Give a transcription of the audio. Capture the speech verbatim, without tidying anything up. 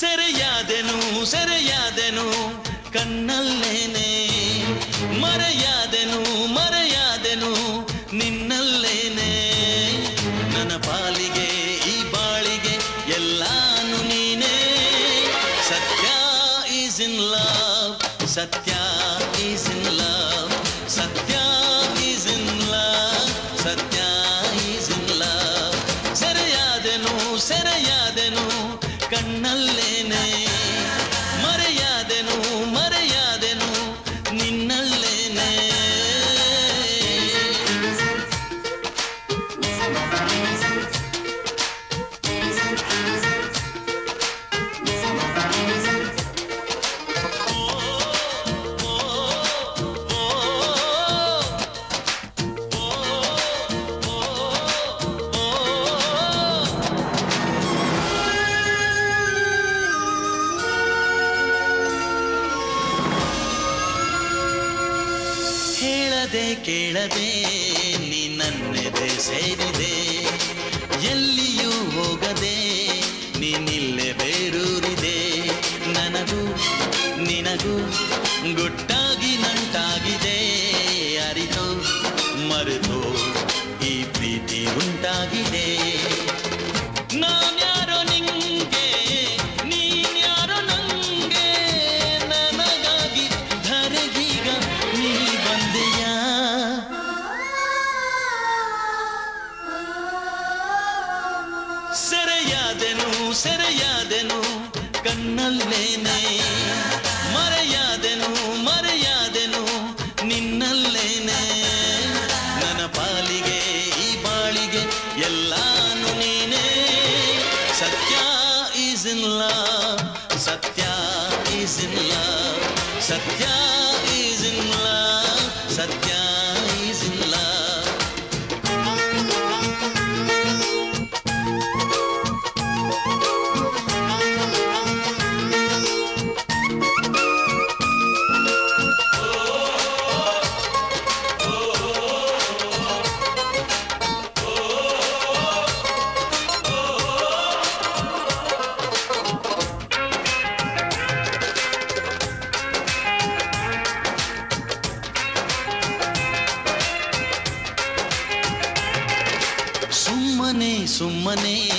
ಸೆರೆಯಾದೆನು ಸೆರೆಯಾದೆನು ಕಣ್ಣಲ್ಲೇನೆ ಮರೆಯಾದೆನು ಮರೆಯಾದೆನು ನಿನ್ನಲ್ಲೇನೆ ನನ್ನ ಪಾಲಿಗೆ ಈ ಬಾಳಿಗೆ ಎಲ್ಲಾನು ನೀನೇ Satya is in love Satya is in love Satya is in love Satya is in love ಸೆರೆಯಾದೆನು ಸೆರೆಯಾದೆನು ಕಣ್ಣಲ್ಲೇನೆ ಮರೆಯಾದೆನು ಮರೆಯಾದೆನು ನಿನ್ನಲ್ಲೇನೆ ಹೇಳದೆ ಕೇಳದೆ ನೀ ನನ್ನೆದೆ ಸೇರಿದೆ ಎಲ್ಲಿಯೂ ಹೋಗದೆ ನೀನಿಲ್ಲೇ ಬೇರೂರಿದೆ ನನಗೂ ನಿನಗೂ ಗುಟ್ಟಾಗಿ ನಂಟಾಗಿದೆ ಅರಿತೋ ಮರೆತೋ ಈ ಪ್ರೀತಿ ಉಂಟಾಗಿದೆ ನಾನ್ಯಾರೋ ನಿಂಗೆ ನೀನ್ಯಾರೋ ನಂಗೆ ನನಗಾಗಿ ಧರೆಗೀಗ ನೀ ಬಂದೆಯ ಸೆರೆಯಾದೆನು ಸೆರೆಯಾದೆನು ಕಣ್ಣಲ್ಲೇನೆ ಮರೆಯಾದೆನು ಮರೆಯಾದೆನು ನಿನ್ನಲ್ಲೇನೆ ನನ್ನ ಪಾಲಿಗೆ ಈ ಬಾಳಿಗೆ ಎಲ್ಲಾನು ನೀನೇ Satya is in love Satya is in love Satya is in love Satya is in love ಸುಮ್ಮನೆ ಸುಮ್ಮನೆ